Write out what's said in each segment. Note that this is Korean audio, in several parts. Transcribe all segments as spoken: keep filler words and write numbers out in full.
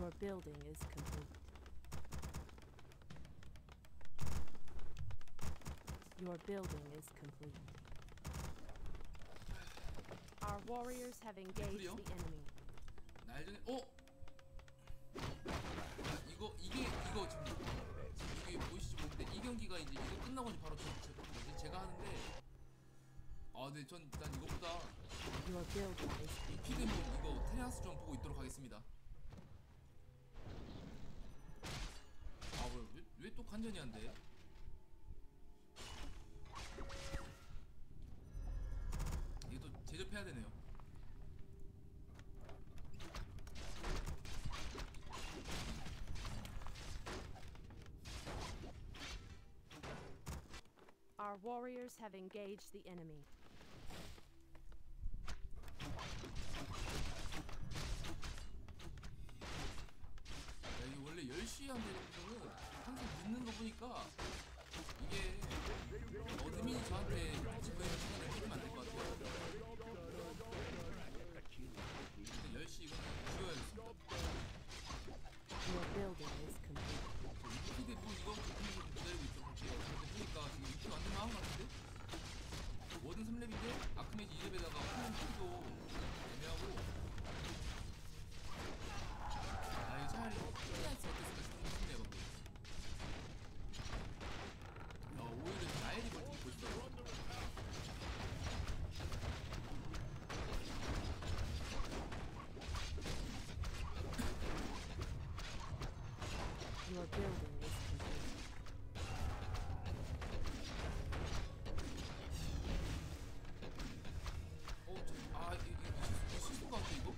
Your building is complete. Your building is complete. Our warriors have engaged the enemy. 날전에 어? 이거 이게 이거 지금 이게 보이시죠? 모르는데 이 경기가 이제 이거 끝나고 이제 바로 저, 저 뭐지 제가 하는데 아, 네, 전 일단 이거보다 이 피드문 이거 테라스 좀 보고 있도록 하겠습니다. 아, 왜 왜 또 간전히 한대? 이게 또 제접해야 되네요. Our warriors have engaged the enemy. 야, 이게 원래 열 시에 한 대는 항상 늦는 거 보니까 이게 어드민이 저한테 집에서 시간을 해주면 안 될 것 같아요. 근데 열 시 이거는 줄여야겠습니다. Your building is complete. 근데 뭐 이거 같은 거 좀 기다리고 있죠. 볼게요. 근데 보니까 지금 육 킬 완전 나온 것 같은데? 워든 삼 렙인데 아크메지 이 렙에다가 풀린 키도 애매하고 아 이거 차라리 플라이스 어땠을까 싶네요. 야 오히려 나엘이 버티기 보시더라고. Your building is complete. 어, 저, 아, 이, 이, 이 실수가 같아 이거?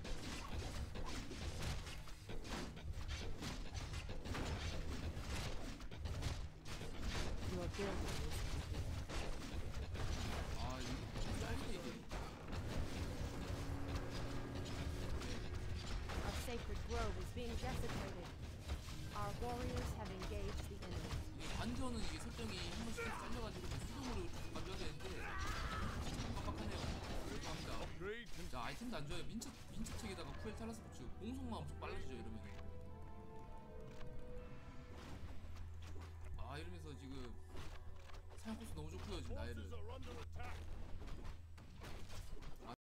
Your building is complete. 아, 이거 짧네 이게. Our sacred grove is being desecrated. Our warriors have engaged the enemy. 이게 관전은 이게 설정이 한 번씩 잘려가지고 수동으로 만져야 되는데 깜빡하네요. 감사합니다. 자, 아이템도 안 줘요. 민첩 민첩책에다가 쿠엘 탈라스 부츠 공속만 엄청 빨라지죠 이러면. 아, 이러면서 지금 사용 코스 너무 좋고요 지금 나이를.